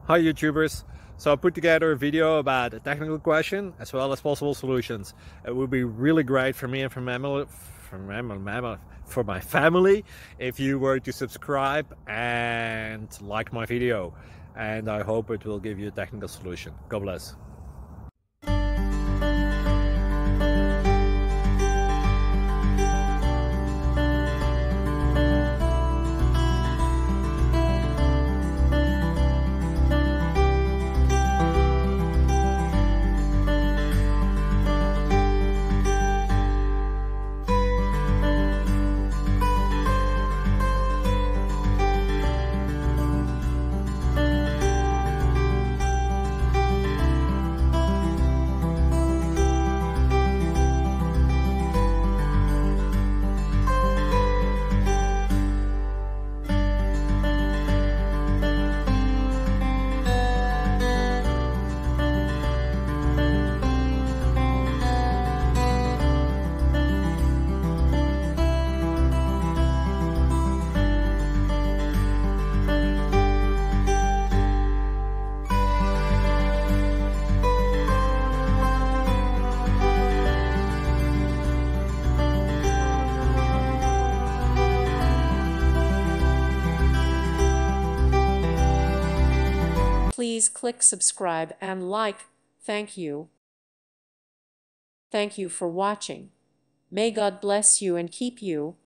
Hi YouTubers! So I put together a video about a technical question as well as possible solutions. It would be really great for me and for my family if you were to subscribe and like my video, and I hope it will give you a technical solution. God bless. Please click subscribe and like. Thank you. Thank you for watching. May God bless you and keep you.